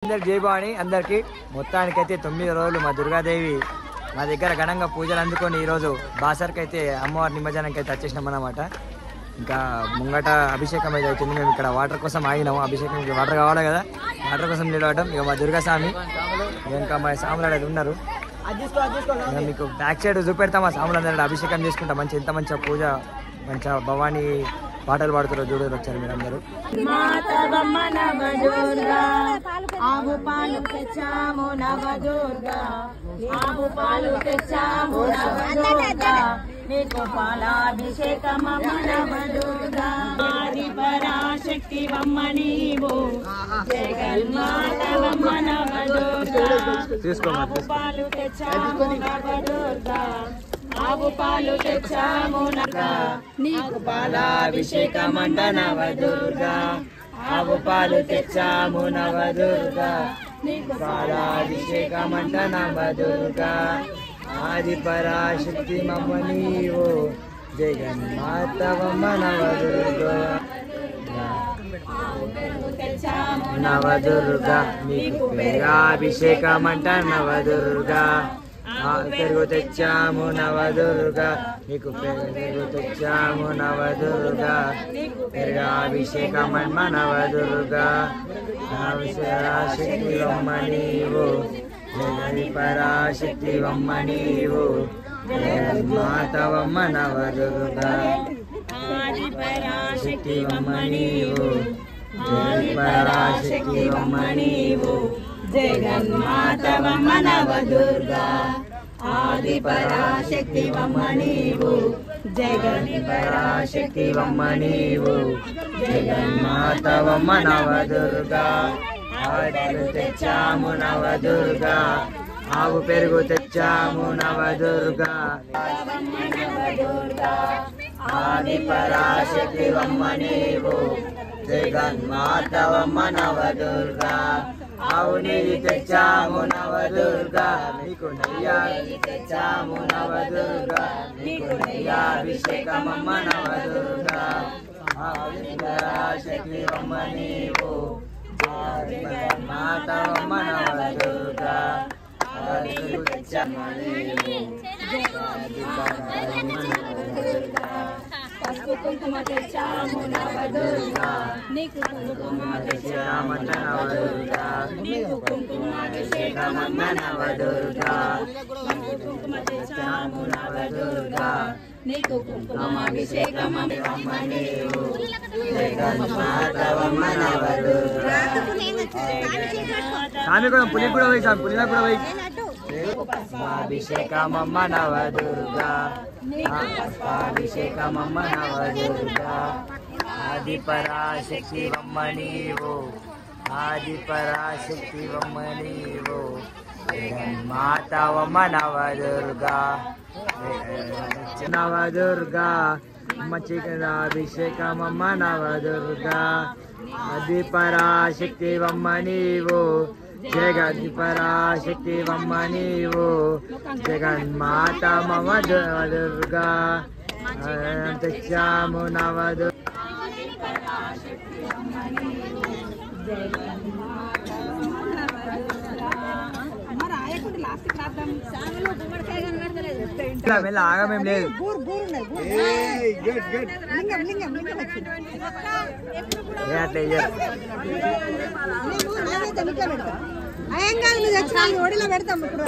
అందరికి జై భవాని అందరికి. మొత్తానికైతే 9 రోజులు మా దుర్గాదేవి మా దగ్గర ఘనంగా పూజలు అందుకొని ఈరోజు బాసర్కి అయితే అమ్మవారి నిమజ్జనానికి అయితే వచ్చేసినాం అన్నమాట. ఇంకా ముంగట అభిషేకం అయితే అవుతుంది. మేము ఇక్కడ వాటర్ కోసం ఆగినాము. అభిషేకం వాటర్ కావాలి కదా, వాటర్ కోసం నిలవడం. ఇక మా దుర్గా స్వామి ఇంకా మా సాములు అనేది ఉన్నారు. మీకు బ్యాక్ సైడ్ చూపెడతాం. మా సాములు అందరూ అభిషేకం చేసుకుంటాం. మంచి ఎంత మంచిగా పూజ మంచిగా భవానీ పాటలు పాడుతారో చూడరు వచ్చారు మీరు అందరూ. ఆవు పాలు తెచ్చాము నవదుర్గా, ఆవు పాలు తెచ్చాము నవదుర్గా, నీకు పాలాభిషేకమమ్మ నవదుర్గా. ఆది పరాశక్తి వమ్మ నీవు, జగన్మాతవమ్మ నవదుర్గా. ఆవు పాలు తెచ్చాము నవదుర్గా, ఆవు పాలు తెచ్చాము నవదుర్గా, నీకు పాలాభిషేకమంట నవదుర్గా. ఆవు పాలు తెచ్చాము నవదుర్గా, నీకు పాలాభిషేకమంట నవదుర్గా. ఆది పరాశక్తి మమ్మ నీవు, జగన్మాతవమ్మ నవదుర్గా. నవదుర్గా నీకు పెరుగాభిషేకమంట నవదుర్గా. పెరుగు తెచ్చాము నవదుర్గా, నీకు పెరుగు తెచ్చాము నవదుర్గా. పెరుగాభిషేకమమ్మ నవదుర్గా. పరాశక్తి వమ్మ నీవు, జగని పరాశక్తి వమ్మ నీవు, జగన్మాతవమ్మ నవదుర్గా. ఆది పరాశక్తి వమ్మ నీవు, జగని పరాశక్తి వమ్మ నీవు, జగన్మాతవమ్మ నవదుర్గా. ఆది పరాశక్తి వమ్మ నీవు, జగని పరాశక్తి వమ్మ నీవు, జగన్మాతవమ్మ నవదుర్గా. ఆవు తెచ్చాము నవదుర్గా, ఆవు పెరుగు తెచ్చాము నవదుర్గా. ఆది పరాశక్తి వమ్మ నీవు, జగన్మాతవమ్మ నవదుర్గా. ఆవు నెయ్యి తెచ్చాము నవదుర్గా, నీకు నెయ్యి తెచ్చాము నవదుర్గా. నీకు నెయ్యాభిషేకమమ్మ నవదుర్గా. ఆది పరాశక్తి వమ్మ నీవు, జగన్మాతవమ్మ నవదుర్గా. పసుపు కుంకుమ తెచ్చాము నవదుర్గా, నీకు కుంకుమ తెచ్చాము నవదుర్గా. నీకు కుంకుమాభిషేకమమ్మ నవదుర్గా. కుంకుమ తెచ్చాము నవదుర్గా, నీకు కుంకుమాభిషేకమమ్మ నీవు, జగన్మాతవమ్మ నవదుర్గా. పులి కూడా పోయి పులిలా కూడా పోయి. పుష్పాభిషేకమమ్మ నవదుర్గా, పుష్పాభిషేకమమ్మ నవదుర్గా. ఆది పరాశక్తి వమ్మ నీవు, ఆది పరాశక్తి వమ్మ నీవు, జగన్మాతవమ్మ నవదుర్గా. నవదుర్గా అమ్మ చికనాభిషేకమమ్మ నవదుర్గా. ఆది పరాశక్తి వమ్మ నీవు, జగన్ పరాశక్తి వమ్మ నీవు, జగన్మాత మమ దుర్గా. తెచ్చాము నవదుర్గా. ఆగమేం లేదు. ఓడిలో పెడతాం ఇప్పుడు.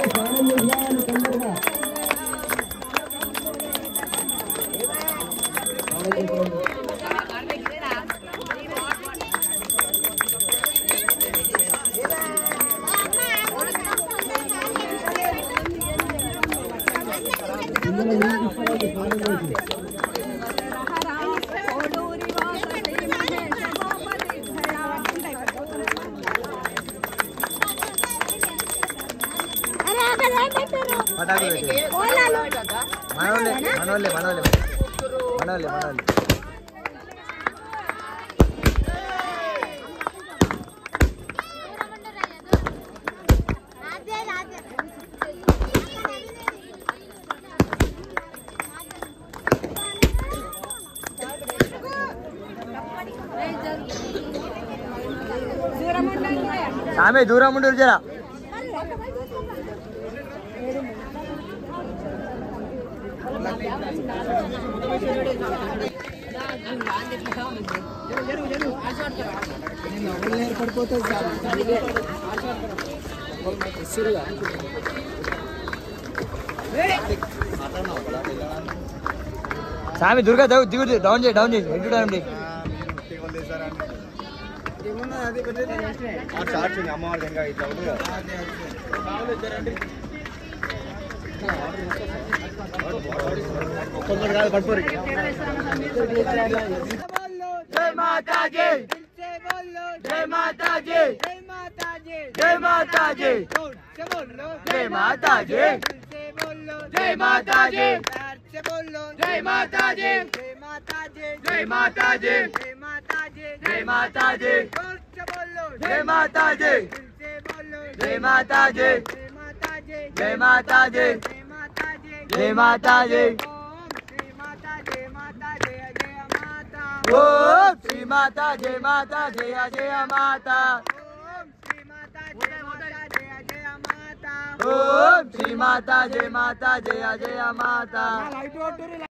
మనోళ్ళే సామి దూరం ఉండు జరా. సామి దుర్గా దిగు డౌన్ చేయి హెడ్ డౌన్ చేయి. జై మాతాజీ జై మాతాజీ జై మాతాజీ జై మాతాజీ జై మాతాజీ జై మాతాజీ జై మాతాజీ జై మాతాజీ జై మాతాజీ జై మాతాజీ జై మాతాజీ జై మాతాజీ ఓం శ్రీ మాతా జయ మాతా జయ జయ మాతా ఓం శ్రీ మాతా జయ మాతా జయ జయ మాతా.